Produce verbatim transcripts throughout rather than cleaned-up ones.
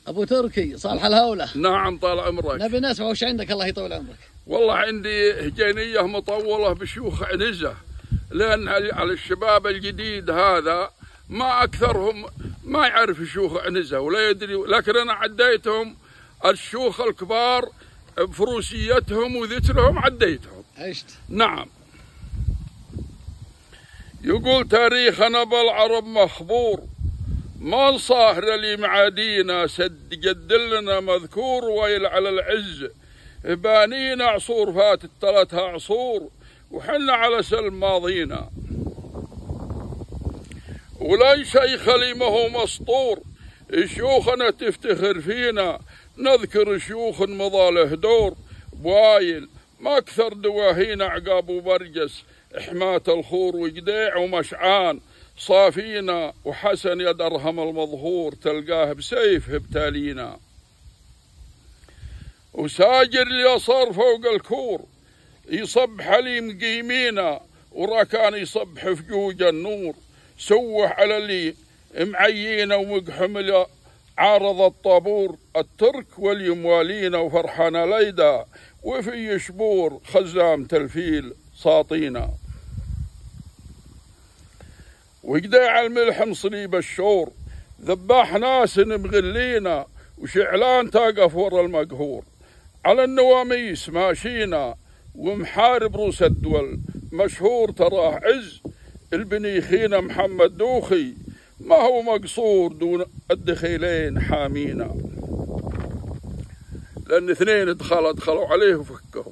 ابو تركي صالح الهولة. نعم طال عمرك. نبي نسمع وش عندك الله يطول عمرك. والله عندي هجينية مطولة بشيوخ عنزة، لأن على الشباب الجديد هذا ما أكثرهم ما يعرف شيوخ عنزة ولا يدري، لكن أنا عديتهم الشيوخ الكبار بفروسيتهم وذكرهم عديتهم. عشت. نعم. يقول تاريخنا بالعرب مخبور، ما نصاهر لي معادينا سد جدلنا مذكور، ويل على العز بانينا عصور فاتت ثلاثها عصور وحنا على سلم ماضينا، ولا شيخ لي ما هو مسطور، شيوخنا تفتخر فينا نذكر شيوخ مضى له دور، بوايل ما أكثر دواهينا عقاب وبرجس حماة الخور وجديع ومشعان صافينا، وحسن يد أرهم المظهور تلقاه بسيف بتالينا، وساجر اليسار فوق الكور يصب حليم قيمينا، وراكان يصبح فجوج النور سوح على اللي معيينا، ومقحم عارض الطابور الترك واليموالينا، وفرحنا ليدا وفي شبور خزام تلفيل ساطينا، وقداع الملح مصليب الشور ذباح ناس مغلينا، وشعلان تاقف ورا المقهور على النواميس ماشينا، ومحارب روس الدول مشهور تراه عز البنيخينا، محمد دوخي ما هو مقصور دون الدخيلين حامينا، لأن اثنين دخل دخلوا عليه وفكهم،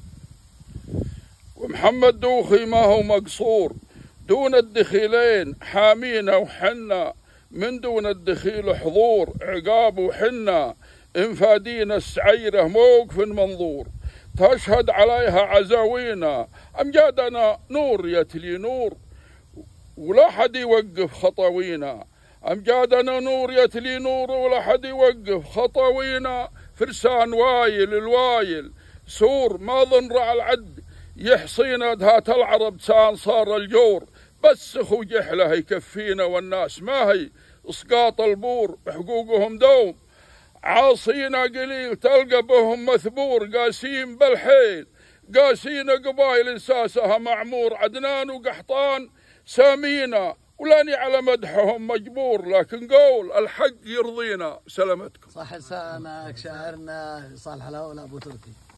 ومحمد دوخي ما هو مقصور دون الدخيلين حامينا، وحنا من دون الدخيل حضور عقاب، وحنا انفادينا السعيرة موقف منظور تشهد عليها عزاوينا، أمجادنا نور يتلي نور ولا حد يوقف خطوينا، أمجادنا نور يتلي نور ولا حد يوقف خطوينا، فرسان وايل الوايل سور ما ظن رع العد يحصينا، دهات العرب سان صار الجور بس اخو جحله يكفينا، والناس ما هي اسقاط البور بحقوقهم دوم عاصينا قليل تلقى بهم مثبور، قاسين بالحيل قاسينا قبايل انساسها معمور، عدنان وقحطان سامينا ولاني على مدحهم مجبور، لكن قول الحق يرضينا. سلامتكم. صح لسانك شاعرنا صالح الهولة ابو تركي.